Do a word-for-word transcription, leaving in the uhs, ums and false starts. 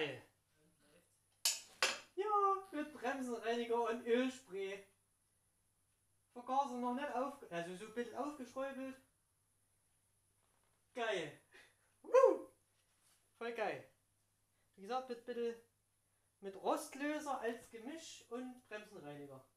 Geil. Ja, mit Bremsenreiniger und Ölspray. Vergaser noch nicht auf, also so ein bisschen aufgeschräubelt. Geil. Woo! Voll geil. Wie gesagt, mit, bisschen mit Rostlöser als Gemisch und Bremsenreiniger.